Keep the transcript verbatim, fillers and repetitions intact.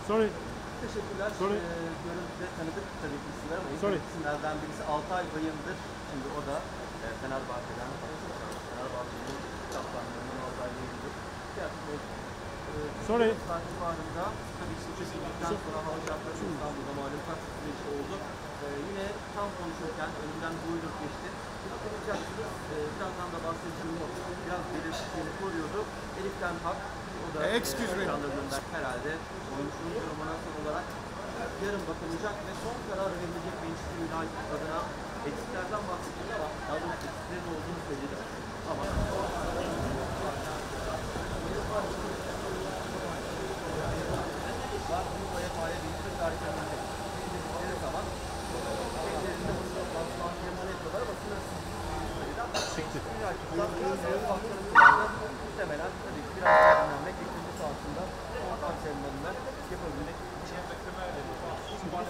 Sorry. Teşekkürler. Sorry. Ee, görüntüde tanıdık tabii ki isimler ama ilk Sorry. isimlerden birisi Altay Bayındır. Şimdi o da e, Fenerbahçe'den, Fenerbahçe'nin kaptanlarından Altay Bayındır. Tiyatro e, Sorry. civarında tabii ki çekildikten sonra hava şartları İstanbul'da malum taksi süreci oldu. Ee, yine tam konuşurken önümden buyuruk geçti. Hatırlayacaksınız, e, birazdan da bahsedeceğim o biraz belirsizliğini koruyordu. Elif Ten Hag, o da Excuse me. ekranlarından herhalde oyuncunun durumuna son olarak yarın bakılacak ve son karar verilecek Manchester United adına eksiklerden bahsediyor ama daha doğrusu eksiklerin olduğunu söyledi. Ama var bunu U E F A'ya bildirim tarihlerine bildikleri zaman ellerinde basın toplantısı antrenman yapıyorlar ama sınırsız. Manchester United'dan